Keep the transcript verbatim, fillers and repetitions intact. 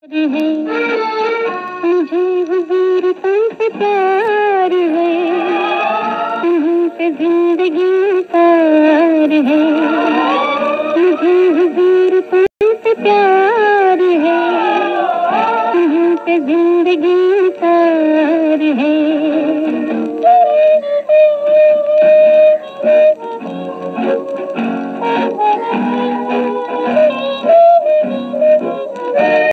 है मुझे हुजूर तुमसे प्यार है, तुम्हीं पे जिंदगी पार है। मुझे हुजूर तुमसे प्यार है, तुम्हीं पे जिंदगी